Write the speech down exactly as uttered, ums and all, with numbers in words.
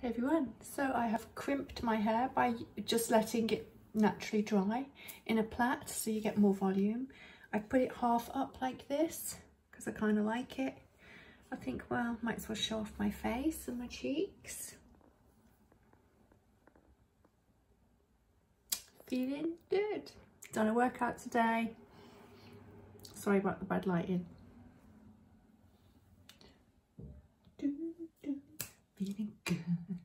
Hey everyone, so I have crimped my hair by just letting it naturally dry in a plait so you get more volume. I put it half up like this because I kind of like it. I think, well, might as well show off my face and my cheeks. Feeling good. Done a workout today. Sorry about the bad lighting. Feeling good.